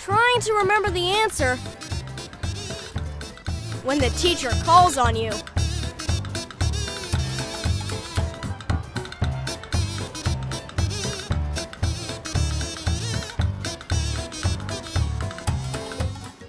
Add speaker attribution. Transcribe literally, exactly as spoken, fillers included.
Speaker 1: trying to remember the answer when the teacher calls on you.